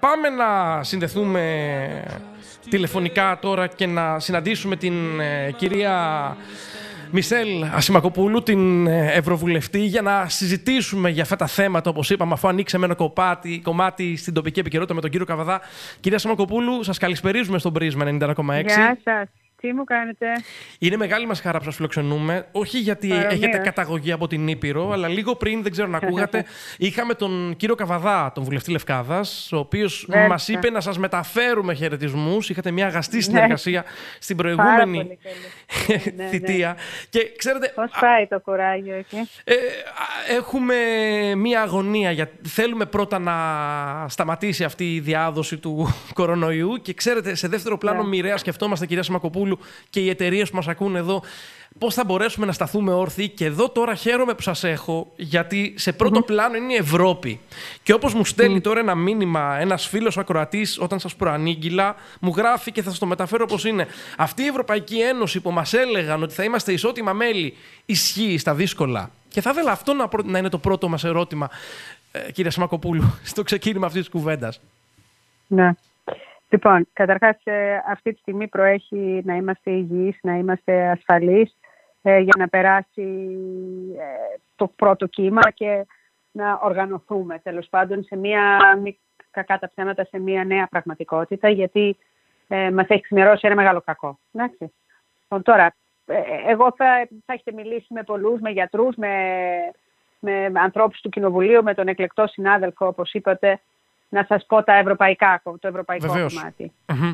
Πάμε να συνδεθούμε τηλεφωνικά τώρα και να συναντήσουμε την κυρία Μισελ Ασημακοπούλου, την Ευρωβουλευτή, για να συζητήσουμε για αυτά τα θέματα, όπως είπαμε, αφού ανοίξαμε ένα κομμάτι στην τοπική επικαιρότητα με τον κύριο Καβαδά. Κυρία Ασημακοπούλου, σας καλησπερίζουμε στον Πρίσμα 91,6. Γεια σας. Τι μου κάνετε? Είναι μεγάλη μας χαρά που σας φιλοξενούμε. Όχι γιατί έχετε καταγωγή από την Ήπειρο, αλλά λίγο πριν, δεν ξέρω αν ακούγατε, είχαμε τον κύριο Καβαδά, τον βουλευτή Λευκάδας, ο οποίος μας είπε να σας μεταφέρουμε χαιρετισμούς. Είχατε μια αγαστή συνεργασία στην προηγούμενη θητεία. Και ξέρετε, πώς πάει το κουράγιο εκεί? Έχουμε μια αγωνία. Θέλουμε πρώτα να σταματήσει αυτή η διάδοση του κορονοϊού και ξέρετε, σε δεύτερο πλάνο μοιραία σκεφτόμαστε, κυρία Ασημακοπούλου, και οι εταιρείες που μας ακούν εδώ, πώς θα μπορέσουμε να σταθούμε όρθιοι. Και εδώ τώρα χαίρομαι που σας έχω, γιατί σε πρώτο πλάνο είναι η Ευρώπη. Και όπως μου στέλνει τώρα ένα μήνυμα ένας φίλος ακροατής, όταν σας προανήγγυλα, μου γράφει και θα σας το μεταφέρω όπως είναι. Αυτή η Ευρωπαϊκή Ένωση που μας έλεγαν ότι θα είμαστε ισότιμα μέλη, ισχύει στα δύσκολα? Και θα ήθελα αυτό να είναι το πρώτο μας ερώτημα, κυρία Ασημακοπούλου, στο ξεκίνημα αυτής της κουβέντας. Ναι. Λοιπόν, καταρχάς αυτή τη στιγμή προέχει να είμαστε υγιείς, να είμαστε ασφαλείς για να περάσει το πρώτο κύμα και να οργανωθούμε τέλος πάντων σε μια, κακά τα ψέματα, σε μια νέα πραγματικότητα, γιατί μας έχει ξημερώσει ένα μεγάλο κακό. Εντάξει. Τώρα, εγώ θα έχετε μιλήσει με πολλούς, με γιατρούς, με ανθρώπους του Κοινοβουλίου, με τον εκλεκτό συνάδελφο, όπως είπατε, να σας πω το ευρωπαϊκό κομμάτι.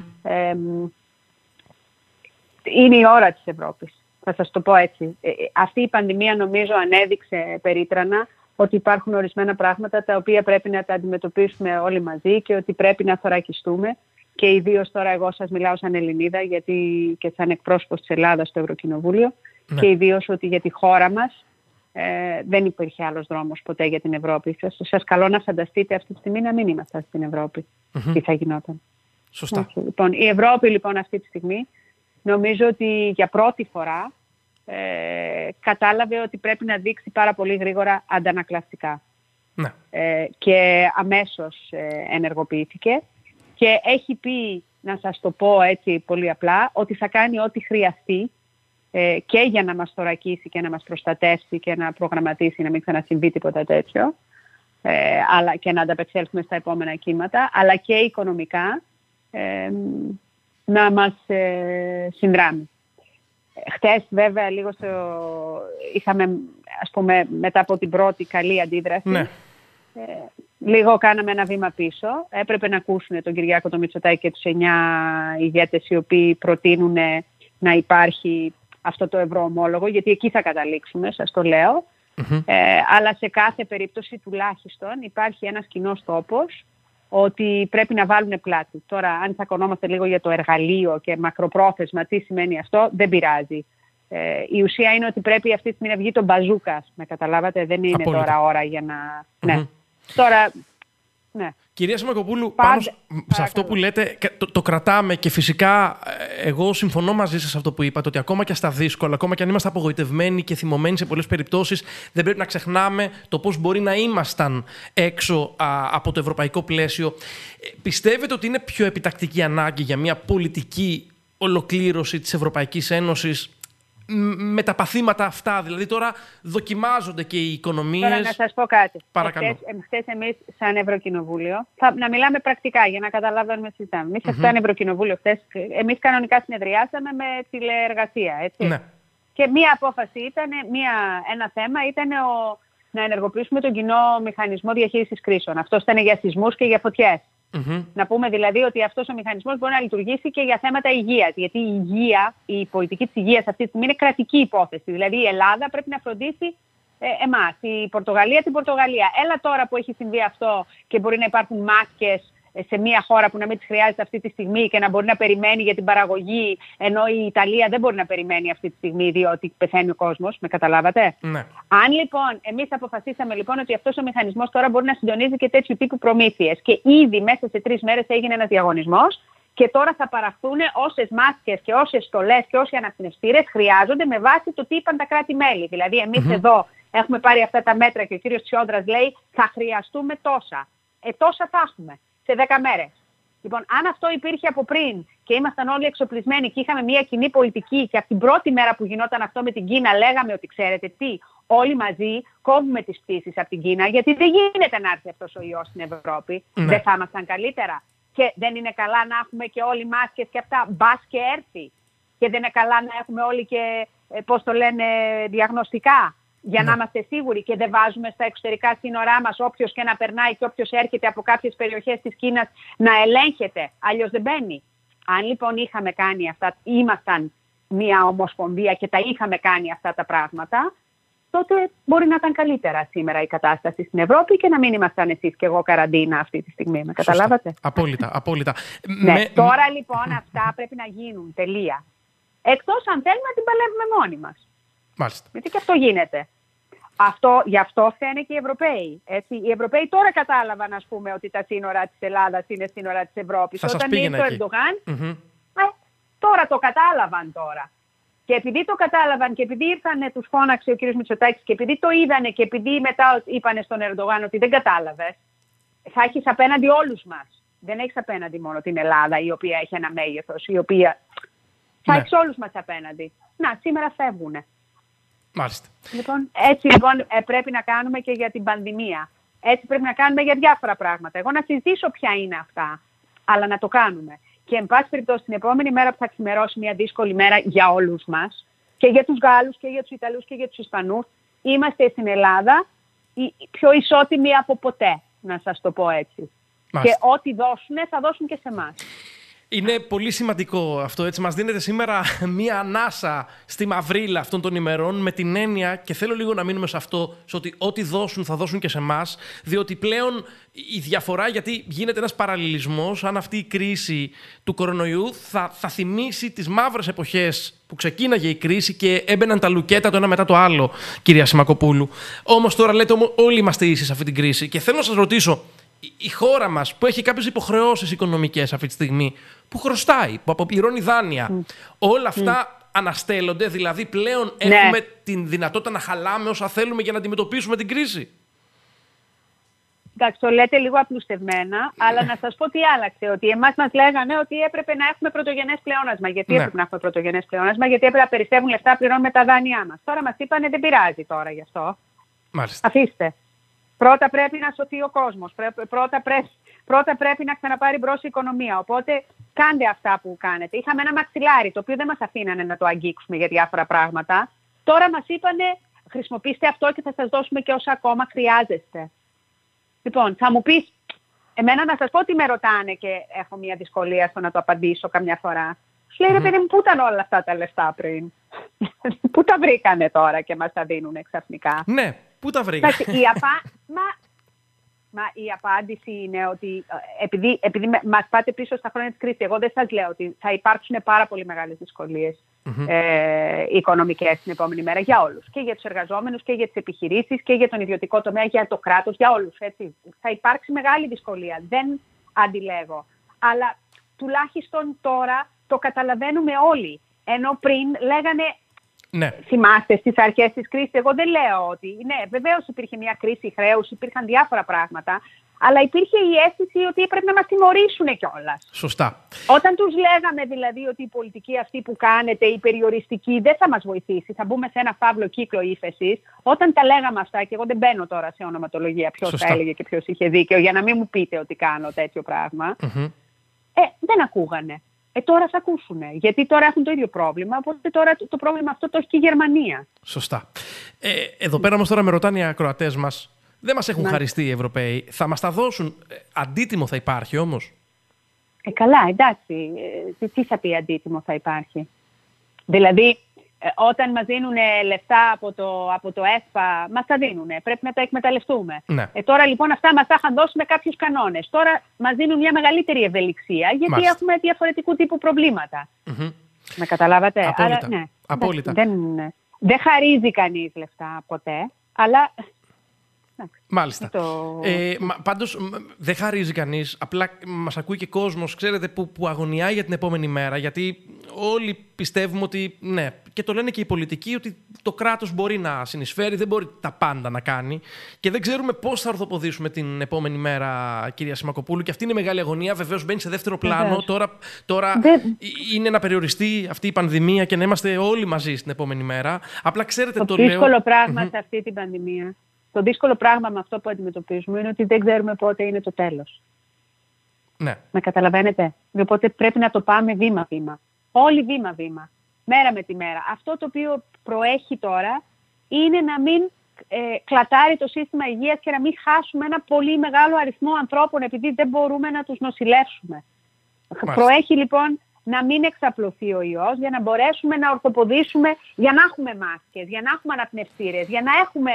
Είναι η ώρα της Ευρώπης, θα σας το πω έτσι. Αυτή η πανδημία νομίζω ανέδειξε περίτρανα ότι υπάρχουν ορισμένα πράγματα τα οποία πρέπει να τα αντιμετωπίσουμε όλοι μαζί και ότι πρέπει να θωρακιστούμε. Και ιδίως τώρα εγώ σας μιλάω σαν Ελληνίδα, γιατί και σαν εκπρόσωπος της Ελλάδας στο Ευρωκοινοβούλιο, και ιδίως ότι για τη χώρα μας δεν υπήρχε άλλος δρόμος ποτέ για την Ευρώπη. Σας καλώ να φανταστείτε αυτή τη στιγμή να μην είμαστε στην Ευρώπη. Τι θα γινόταν. Σωστά. Λοιπόν, η Ευρώπη λοιπόν αυτή τη στιγμή νομίζω ότι για πρώτη φορά κατάλαβε ότι πρέπει να δείξει πάρα πολύ γρήγορα αντανακλαστικά. Ναι. Και αμέσως ενεργοποιήθηκε και έχει πει, να σας το πω έτσι πολύ απλά, ότι θα κάνει ό,τι χρειαστεί και για να μας θωρακίσει και να μας προστατεύσει και να προγραμματίσει να μην ξανασυμβεί τίποτα τέτοιο, αλλά και να ανταπεξέλθουμε στα επόμενα κύματα, αλλά και οικονομικά να μας συνδράμει. Χτες βέβαια λίγο είχαμε, ας πούμε, μετά από την πρώτη καλή αντίδραση, λίγο κάναμε ένα βήμα πίσω. Έπρεπε να ακούσουν τον Κυριάκο τον Μητσοτάκη και τους 9 ηγέτες οι οποίοι προτείνουν να υπάρχει αυτό το ευρωομόλογο, γιατί εκεί θα καταλήξουμε, σας το λέω. Αλλά σε κάθε περίπτωση τουλάχιστον υπάρχει ένας κοινός τόπος ότι πρέπει να βάλουν πλάτη. Τώρα, αν τσακωνόμαστε λίγο για το εργαλείο και μακροπρόθεσμα, τι σημαίνει αυτό, δεν πειράζει. Η ουσία είναι ότι πρέπει αυτή τη στιγμή να βγει το μπαζούκας. Με καταλάβατε, δεν είναι τώρα ώρα για να... Ναι. Τώρα... Ναι. Κυρία Ασημακοπούλου, πάνω σε αυτό που λέτε, το κρατάμε και φυσικά εγώ συμφωνώ μαζί σας αυτό που είπατε, ότι ακόμα και στα δύσκολα, ακόμα και αν είμαστε απογοητευμένοι και θυμωμένοι σε πολλές περιπτώσεις, δεν πρέπει να ξεχνάμε το πώς μπορεί να ήμασταν έξω από το ευρωπαϊκό πλαίσιο. Πιστεύετε ότι είναι πιο επιτακτική ανάγκη για μια πολιτική ολοκλήρωση της Ευρωπαϊκής Ένωσης με τα παθήματα αυτά? Δηλαδή τώρα δοκιμάζονται και οι οικονομίες. Τώρα να σας πω κάτι. Παρακαλώ. Χθες εμείς σαν Ευρωκοινοβούλιο, να μιλάμε πρακτικά για να καταλαβαίνουμε συζητάμε. Εμείς σαν Ευρωκοινοβούλιο χθες, εμείς κανονικά συνεδριάσαμε με τηλεεργασία, έτσι. Ναι. Και μία απόφαση ήταν, ένα θέμα ήταν να ενεργοποιήσουμε τον κοινό μηχανισμό διαχείρισης κρίσεων. Αυτό ήταν για σεισμούς και για φωτιές. Να πούμε δηλαδή ότι αυτός ο μηχανισμός μπορεί να λειτουργήσει και για θέματα υγείας. Γιατί η υγεία, η πολιτική της υγείας αυτή τη στιγμή είναι κρατική υπόθεση. Δηλαδή η Ελλάδα πρέπει να φροντίσει εμάς, η Πορτογαλία την Πορτογαλία. Έλα τώρα που έχει συμβεί αυτό και μπορεί να υπάρχουν μάσκες σε μια χώρα που να μην τις χρειάζεται αυτή τη στιγμή και να μπορεί να περιμένει για την παραγωγή, ενώ η Ιταλία δεν μπορεί να περιμένει αυτή τη στιγμή διότι πεθαίνει ο κόσμος. Με καταλάβατε? Ναι. Αν λοιπόν εμείς αποφασίσαμε λοιπόν ότι αυτός ο μηχανισμός τώρα μπορεί να συντονίζει και τέτοιου τύπου προμήθειες και ήδη μέσα σε 3 μέρες έγινε ένας διαγωνισμός και τώρα θα παραχθούν όσες μάσκες και όσες στολές και όσοι αναπνευστήρες χρειάζονται με βάση το τι είπαν τα κράτη-μέλη. Δηλαδή εμείς εδώ έχουμε πάρει αυτά τα μέτρα και ο κύριος Τσιόδρας λέει θα χρειαστούμε τόσα. Τόσα θα έχουμε. σε 10 μέρες. Λοιπόν, αν αυτό υπήρχε από πριν και ήμασταν όλοι εξοπλισμένοι και είχαμε μια κοινή πολιτική και από την πρώτη μέρα που γινόταν αυτό με την Κίνα λέγαμε ότι ξέρετε τι, όλοι μαζί κόβουμε τις πτήσεις από την Κίνα, γιατί δεν γίνεται να έρθει αυτός ο ιός στην Ευρώπη. Ναι. Δεν θα ήμασταν καλύτερα. Και δεν είναι καλά να έχουμε και όλοι μάσκες και αυτά, μπας και έρθει. Και δεν είναι καλά να έχουμε όλοι και, πώς το λένε, διαγνωστικά. Για να είμαστε σίγουροι και δεν βάζουμε στα εξωτερικά σύνορά μας όποιος και να περνάει και όποιος έρχεται από κάποιες περιοχές της Κίνας να ελέγχεται. Αλλιώς δεν μπαίνει. Αν λοιπόν είχαμε κάνει αυτά, ήμασταν μια ομοσπονδία και τα είχαμε κάνει αυτά τα πράγματα, τότε μπορεί να ήταν καλύτερα σήμερα η κατάσταση στην Ευρώπη και να μην ήμασταν εσείς και εγώ καραντίνα αυτή τη στιγμή. Με καταλάβατε? Απόλυτα, απόλυτα. Ναι, τώρα λοιπόν αυτά πρέπει να γίνουν. Τελεία. Εκτός αν θέλουμε να την παλεύουμε μόνοι μας. Μάλιστα. Γιατί και αυτό γίνεται. Γι' αυτό φταίνε και οι Ευρωπαίοι. Έτσι. Οι Ευρωπαίοι τώρα κατάλαβαν, ας πούμε, ότι τα σύνορα της Ελλάδας είναι σύνορα της Ευρώπης. Όταν ήρθε ο Ερντογάν, τώρα το κατάλαβαν τώρα. Και επειδή το κατάλαβαν και επειδή ήρθανε, τους φώναξε ο κ. Μητσοτάκης και επειδή το είδανε και επειδή μετά είπανε στον Ερντογάν ότι δεν κατάλαβες, θα έχεις απέναντι όλους μας. Δεν έχεις απέναντι μόνο την Ελλάδα, η οποία έχει ένα μέγεθος, η οποία... Θα έχεις όλους μας απέναντι. Να, σήμερα φεύγουνε. Μάλιστα. Λοιπόν, έτσι λοιπόν πρέπει να κάνουμε και για την πανδημία. Έτσι πρέπει να κάνουμε για διάφορα πράγματα. Εγώ να συζητήσω ποια είναι αυτά, αλλά να το κάνουμε. Και εν πάση περιπτώσει την επόμενη μέρα που θα ξημερώσει μια δύσκολη μέρα για όλους μας, και για τους Γάλλους και για τους Ιταλούς και για τους Ισπανούς, είμαστε στην Ελλάδα πιο ισότιμοι από ποτέ, να σας το πω έτσι. Μάλιστα. Και ό,τι δώσουνε θα δώσουν και σε εμάς. Είναι πολύ σημαντικό αυτό, έτσι. Μας δίνεται σήμερα μία ανάσα στη μαυρίλα αυτών των ημερών με την έννοια, και θέλω λίγο να μείνουμε σε αυτό, σε ότι ό,τι δώσουν θα δώσουν και σε εμάς, διότι πλέον η διαφορά, γιατί γίνεται ένας παραλληλισμός, αν αυτή η κρίση του κορονοϊού θα θυμίσει τις μαύρες εποχές που ξεκίναγε η κρίση και έμπαιναν τα λουκέτα το ένα μετά το άλλο, κυρία Σιμακοπούλου. Όμως τώρα λέτε όλοι είμαστε ίσοι σε αυτή την κρίση και θέλω να σας ρωτήσω, η χώρα μας που έχει κάποιες υποχρεώσεις οικονομικές αυτή τη στιγμή, που χρωστάει, που αποπληρώνει δάνεια, όλα αυτά αναστέλλονται, δηλαδή πλέον έχουμε την δυνατότητα να χαλάμε όσα θέλουμε για να αντιμετωπίσουμε την κρίση? Εντάξει, το λέτε λίγο απλουστευμένα, αλλά να σας πω τι άλλαξε. Ότι εμάς μας λέγανε ότι έπρεπε να έχουμε πρωτογενές πλεόνασμα. Γιατί έπρεπε να έχουμε πρωτογενές πλεόνασμα? Γιατί έπρεπε να περισσεύουν λεφτά, πληρώνουμε τα δάνειά μας. Τώρα μας είπανε δεν πειράζει τώρα γι' αυτό. Μάλιστα. Αφήστε. Πρώτα πρέπει να σωθεί ο κόσμος. Πρώτα πρέπει να ξαναπάρει μπρος η οικονομία. Οπότε κάντε αυτά που κάνετε. Είχαμε ένα μαξιλάρι το οποίο δεν μας αφήνανε να το αγγίξουμε για διάφορα πράγματα. Τώρα μας είπανε χρησιμοποιήστε αυτό και θα σας δώσουμε και όσα ακόμα χρειάζεστε. Λοιπόν, θα μου πεις, εμένα να σας πω ότι με ρωτάνε και έχω μια δυσκολία στο να το απαντήσω καμιά φορά. Σου λέει ρε παιδί μου, πού ήταν όλα αυτά τα λεφτά πριν? Πού τα βρήκανε τώρα και μας τα δίνουν ξαφνικά? Ναι. Πού τα βρήκα? Η απάντηση είναι ότι επειδή μας πάτε πίσω στα χρόνια της κρίσης, εγώ δεν σας λέω ότι θα υπάρξουν πάρα πολύ μεγάλες δυσκολίες οικονομικές την επόμενη μέρα για όλους. Και για τους εργαζόμενους και για τις επιχειρήσεις και για τον ιδιωτικό τομέα, για το κράτος, για όλους. Έτσι. Θα υπάρξει μεγάλη δυσκολία. Δεν αντιλέγω. Αλλά τουλάχιστον τώρα το καταλαβαίνουμε όλοι. Ενώ πριν λέγανε... Ναι. Θυμάστε στις αρχές της κρίσης, εγώ δεν λέω ότι... Ναι, βεβαίως υπήρχε μια κρίση χρέους, υπήρχαν διάφορα πράγματα, αλλά υπήρχε η αίσθηση ότι έπρεπε να μας τιμωρήσουν κιόλας. Σωστά. Όταν τους λέγαμε δηλαδή ότι η πολιτική αυτή που κάνετε, η περιοριστική, δεν θα μας βοηθήσει, θα μπούμε σε ένα φαύλο κύκλο ύφεσης, όταν τα λέγαμε αυτά, και εγώ δεν μπαίνω τώρα σε ονοματολογία ποιος τα έλεγε και ποιος είχε δίκαιο, για να μην μου πείτε ότι κάνω τέτοιο πράγμα, δεν ακούγανε. Τώρα θα ακούσουν, γιατί τώρα έχουν το ίδιο πρόβλημα, οπότε τώρα το πρόβλημα αυτό το έχει και η Γερμανία. Σωστά. Εδώ πέρα όμως τώρα με ρωτάνε οι ακροατές μας, δεν μας έχουν χαριστεί οι Ευρωπαίοι, θα μας τα δώσουν, αντίτιμο θα υπάρχει όμως? Καλά, εντάξει, τι θα πει αντίτιμο θα υπάρχει? Δηλαδή, όταν μας δίνουν λεφτά από το ΕΣΠΑ, μας τα δίνουν. Πρέπει να τα εκμεταλλευτούμε. Ναι. Τώρα λοιπόν αυτά μας τα είχαν δώσει με κάποιους κανόνες. Τώρα μας δίνουν μια μεγαλύτερη ευελιξία, γιατί έχουμε διαφορετικού τύπου προβλήματα. Με καταλάβατε? Απόλυτα. Άρα, ναι. Απόλυτα. Δεν χαρίζει κανείς λεφτά ποτέ, αλλά... Μάλιστα. Πάντως δεν χαρίζει κανείς, απλά μας ακούει και κόσμος, ξέρετε, που αγωνιάει για την επόμενη μέρα, γιατί όλοι πιστεύουμε ότι, ναι, και το λένε και οι πολιτικοί, ότι το κράτος μπορεί να συνεισφέρει, δεν μπορεί τα πάντα να κάνει και δεν ξέρουμε πώς θα ορθοποδήσουμε την επόμενη μέρα, κυρία Σιμακοπούλου, και αυτή είναι η μεγάλη αγωνία. Βεβαίως μπαίνει σε δεύτερο πλάνο. Τώρα είναι να περιοριστεί αυτή η πανδημία και να είμαστε όλοι μαζί στην επόμενη μέρα. Απλά ξέρετε, το δύσκολο πράγμα σε αυτή την πανδημία, το δύσκολο πράγμα με αυτό που αντιμετωπίζουμε είναι ότι δεν ξέρουμε πότε είναι το τέλος. Ναι. Με καταλαβαίνετε? Οπότε πρέπει να το πάμε βήμα-βήμα. Όλοι βήμα-βήμα. Μέρα με τη μέρα. Αυτό το οποίο προέχει τώρα είναι να μην κλατάρει το σύστημα υγείας και να μην χάσουμε ένα πολύ μεγάλο αριθμό ανθρώπων επειδή δεν μπορούμε να τους νοσηλεύσουμε. Προέχει λοιπόν να μην εξαπλωθεί ο ιός για να μπορέσουμε να ορθοποδήσουμε, για να έχουμε μάσκες, για να έχουμε αναπνευστήρες, για να έχουμε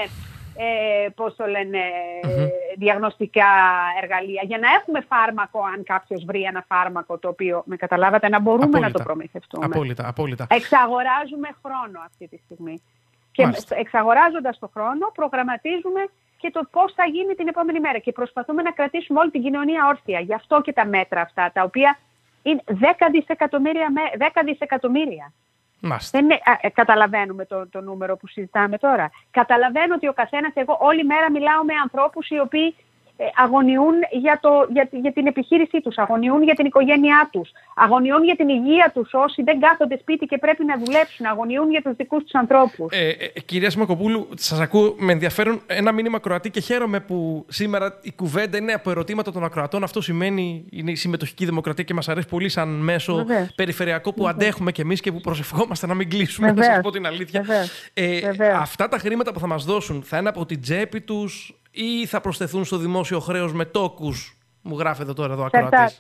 διαγνωστικά εργαλεία, για να έχουμε φάρμακο αν κάποιος βρει ένα φάρμακο το οποίο, με καταλάβατε, να μπορούμε να το προμηθευτούμε. Απόλυτα. Εξαγοράζουμε χρόνο αυτή τη στιγμή. Και εξαγοράζοντας το χρόνο προγραμματίζουμε και το πώς θα γίνει την επόμενη μέρα και προσπαθούμε να κρατήσουμε όλη την κοινωνία όρθια. Γι' αυτό και τα μέτρα αυτά, τα οποία είναι 10 δισεκατομμύρια. Δεν καταλαβαίνουμε το νούμερο που συζητάμε τώρα. Καταλαβαίνω ότι ο καθένας, εγώ όλη μέρα μιλάω με ανθρώπους οι οποίοι αγωνιούν για την επιχείρησή τους, αγωνιούν για την οικογένειά τους, αγωνιούν για την υγεία τους όσοι δεν κάθονται σπίτι και πρέπει να δουλέψουν, αγωνιούν για τους δικούς τους ανθρώπους. Κυρία Σιμακοπούλου, σας ακούω με ενδιαφέρον ένα μήνυμα ακροατή και χαίρομαι που σήμερα η κουβέντα είναι από ερωτήματα των ακροατών. Αυτό σημαίνει είναι η συμμετοχική δημοκρατία και μας αρέσει πολύ σαν μέσο περιφερειακό που αντέχουμε κι εμείς και που προσευχόμαστε να μην κλείσουμε, να σας πω την αλήθεια. Αυτά τα χρήματα που θα μας δώσουν θα είναι από την τσέπη τους ή θα προσθεθούν στο δημόσιο χρέος με τόκους, μου γράφετε τώρα εδώ ακροατής?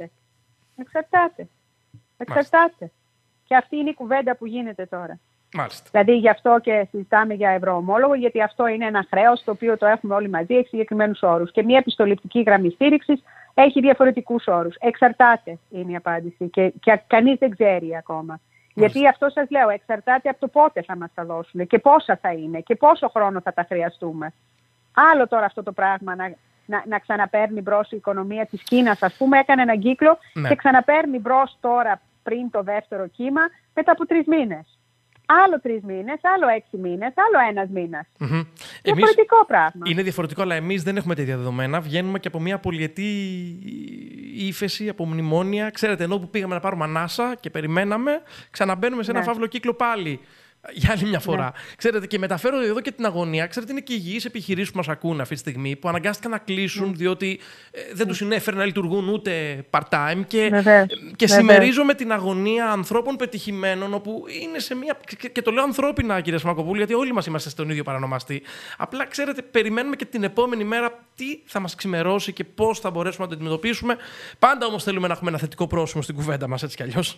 Εξαρτάται. Και αυτή είναι η κουβέντα που γίνεται τώρα. Μάλιστα. Δηλαδή γι' αυτό και συζητάμε για ευρωομόλογο, γιατί αυτό είναι ένα χρέος το οποίο το έχουμε όλοι μαζί, έχει συγκεκριμένους όρους. Και μια επιστοληπτική γραμμή στήριξης έχει διαφορετικούς όρους. Εξαρτάται είναι η απάντηση και κανείς δεν ξέρει ακόμα. Μάλιστα. Γιατί αυτό σας λέω, εξαρτάται από το πότε θα μας τα δώσουν και πόσα θα είναι και πόσο χρόνο θα τα χρειαστούμε. Άλλο τώρα αυτό το πράγμα να ξαναπαίρνει μπρος η οικονομία της Κίνας, ας πούμε, έκανε έναν κύκλο και ξαναπαίρνει μπρος τώρα πριν το δεύτερο κύμα μετά από 3 μήνες. Άλλο 3 μήνες, άλλο 6 μήνες, άλλο 1 μήνας. Διαφορετικό πράγμα. Είναι διαφορετικό, αλλά εμείς δεν έχουμε τέτοια δεδομένα. Βγαίνουμε και από μια πολυετή ύφεση, από μνημόνια. Ξέρετε, ενώ που πήγαμε να πάρουμε ανάσα και περιμέναμε, ξαναμπαίνουμε σε ένα φαύλο κύκλο πάλι. Για άλλη μια φορά. Ξέρετε, και μεταφέρω εδώ και την αγωνία. Ξέρετε, είναι και υγιείς επιχειρήσεις που μας ακούν αυτή τη στιγμή, που αναγκάστηκαν να κλείσουν διότι δεν τους συνέφερε να λειτουργούν ούτε part-time. Και συμμερίζομαι την αγωνία ανθρώπων πετυχημένων, όπου είναι σε μια. Και το λέω ανθρώπινα, κύριε Σιμακοπούλου, γιατί όλοι μας είμαστε στον ίδιο παρανομαστή. Απλά, ξέρετε, περιμένουμε και την επόμενη μέρα τι θα μας ξημερώσει και πώς θα μπορέσουμε να το αντιμετωπίσουμε. Πάντα όμως θέλουμε να έχουμε ένα θετικό πρόσημο στην κουβέντα μας, έτσι κι αλλιώς.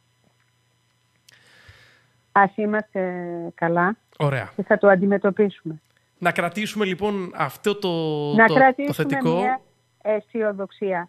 Ας είμαστε καλά. Ωραία. Και θα το αντιμετωπίσουμε. Να κρατήσουμε λοιπόν αυτό το θετικό. Μια αισιοδοξία.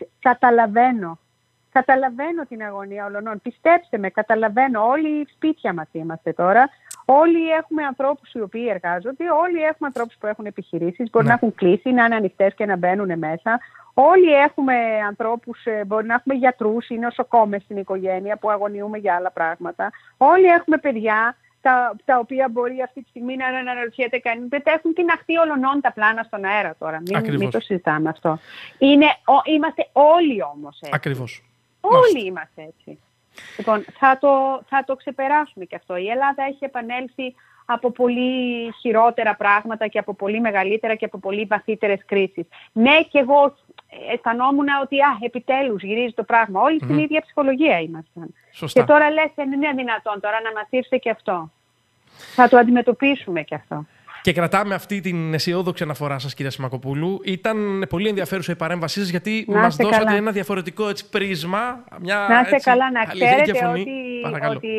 Καταλαβαίνω την αγωνία όλων. Πιστέψτε με, καταλαβαίνω. Όλοι σπίτια μας είμαστε τώρα. Όλοι έχουμε ανθρώπους οι οποίοι εργάζονται. Όλοι έχουμε ανθρώπους που έχουν επιχειρήσεις. Μπορεί να έχουν κλείσει, να είναι ανοιχτές και να μπαίνουν μέσα. Όλοι έχουμε ανθρώπους, μπορεί να έχουμε γιατρούς ή νοσοκόμες στην οικογένεια που αγωνιούμε για άλλα πράγματα. Όλοι έχουμε παιδιά τα οποία μπορεί αυτή τη στιγμή να αναρωτιέται κανείς. Δεν έχουν τιναχτεί ολονών τα πλάνα στον αέρα τώρα. Μην το συζητάμε αυτό. Είμαστε όλοι όμως έτσι. Ακριβώς. Όλοι είμαστε έτσι. Λοιπόν, θα το ξεπεράσουμε και αυτό. Η Ελλάδα έχει επανέλθει από πολύ χειρότερα πράγματα και από πολύ μεγαλύτερα και από πολύ βαθύτερες κρίσεις. Ναι, και εγώ αισθανόμουν ότι επιτέλους γυρίζει το πράγμα. Όλοι στην ίδια ψυχολογία ήμασταν. Σωστά. Και τώρα λες, δεν είναι δυνατόν τώρα να μας ήρθε και αυτό. Θα το αντιμετωπίσουμε και αυτό. Και κρατάμε αυτή την αισιόδοξη αναφορά σας, κυρία Σιμακοπούλου. Ήταν πολύ ενδιαφέρουσα η παρέμβασή σας, γιατί μας δώσατε ένα διαφορετικό πρίσμα. Να είστε καλά, να ξέρετε ότι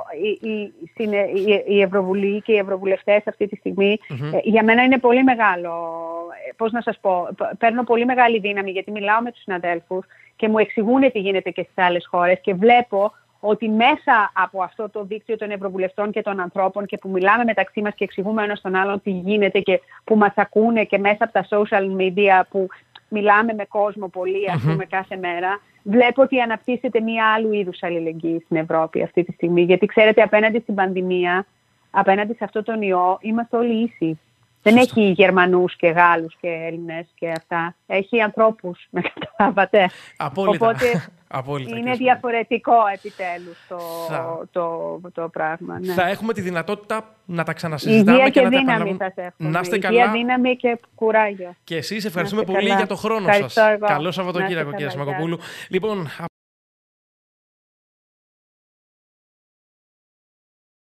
η Ευρωβουλή και οι Ευρωβουλευτές αυτή τη στιγμή για μένα είναι πολύ μεγάλο. Πώς να σας πω, παίρνω πολύ μεγάλη δύναμη γιατί μιλάω με τους συναδέλφους και μου εξηγούν τι γίνεται και στις άλλες χώρες και βλέπω ότι μέσα από αυτό το δίκτυο των Ευρωβουλευτών και των ανθρώπων και που μιλάμε μεταξύ μας και εξηγούμε ένας τον άλλον τι γίνεται και που μας ακούνε και μέσα από τα social media που μιλάμε με κόσμο πολύ, ας πούμε, κάθε μέρα, βλέπω ότι αναπτύσσεται μία άλλου είδους αλληλεγγύη στην Ευρώπη αυτή τη στιγμή. Γιατί ξέρετε, απέναντι στην πανδημία, απέναντι σε αυτόν τον ιό, είμαστε όλοι ίσοι. Δεν έχει Γερμανούς και Γάλλους και Έλληνες και αυτά. Έχει ανθρώπους, με καταλάβατε. Απόλυτα. Οπότε Απόλυτα, είναι διαφορετικό επιτέλους το πράγμα. Ναι. Θα έχουμε τη δυνατότητα να τα ξανασυζητάμε υγεία και να τα επαναλαμβάνουμε. Να είστε καλά. Υγεία, δύναμη και κουράγιο. Και εσείς ευχαριστούμε πολύ για το χρόνο σας. Καλό Σαββατοκύριακο, κύριε Σιμακοπούλου. Λοιπόν,